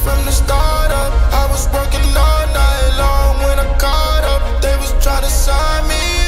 from the start up. I was working all night long when I caught up. They was trying to sign me